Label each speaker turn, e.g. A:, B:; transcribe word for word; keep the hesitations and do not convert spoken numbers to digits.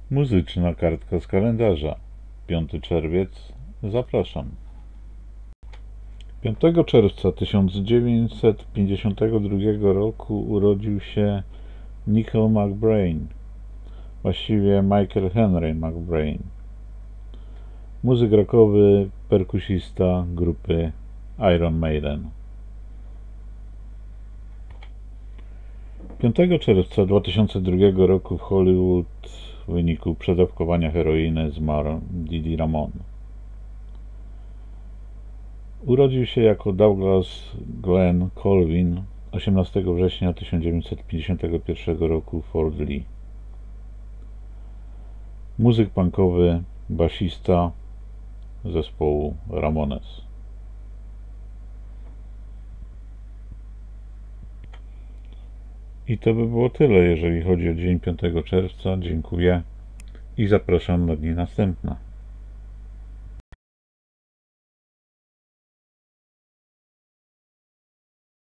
A: Muzyczna kartka z kalendarza. piąty czerwiec. Zapraszam. piątego czerwca tysiąc dziewięćset pięćdziesiątego drugiego roku urodził się Nickel McBrain, właściwie Michael Henry McBrain, muzyk rockowy, perkusista grupy Iron Maiden. piątego czerwca dwa tysiące drugiego roku w Hollywood w wyniku przedawkowania heroiny zmarł Didi Ramon. Urodził się jako Douglas Glenn Colvin osiemnastego września tysiąc dziewięćset pięćdziesiątego pierwszego roku w Fort Lee. Muzyk punkowy, basista zespołu Ramones. I to by było tyle, jeżeli chodzi o dzień piątego czerwca. Dziękuję i zapraszam na dni następne.